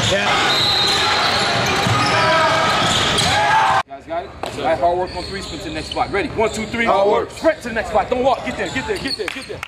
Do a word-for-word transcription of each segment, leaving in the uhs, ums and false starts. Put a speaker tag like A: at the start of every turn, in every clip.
A: Guys got it? All right, hard work on three, sprint to the next spot. Ready? One, two, three.
B: Hard work.
A: Sprint to the next spot. Don't walk. Get there, get there, get there, get there.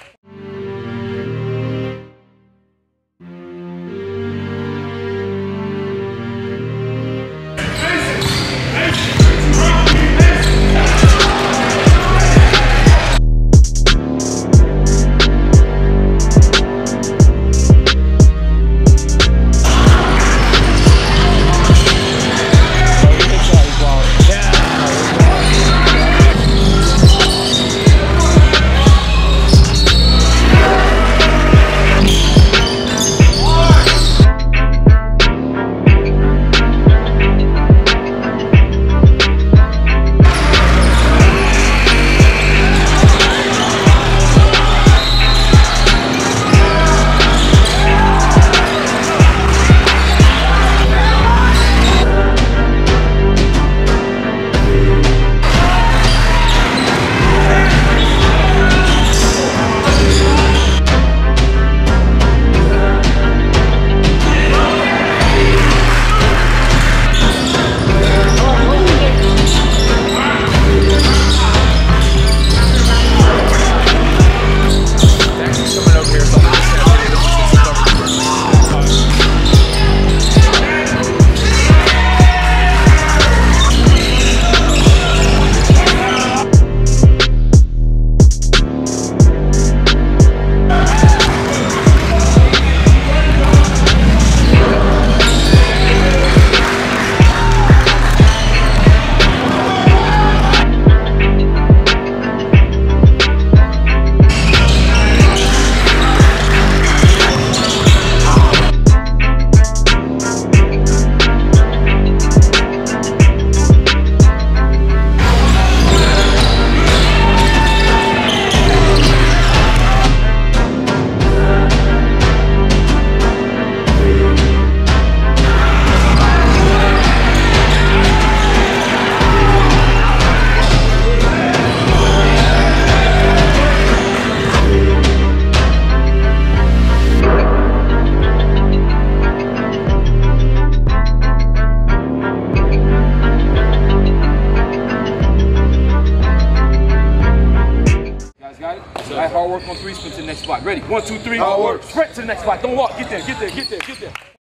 A: All right, hard work on three, sprint to the next spot. Ready? One, two, three.
B: Hard work.
A: Sprint to the next spot. Don't walk. Get there, get there, get there, get there.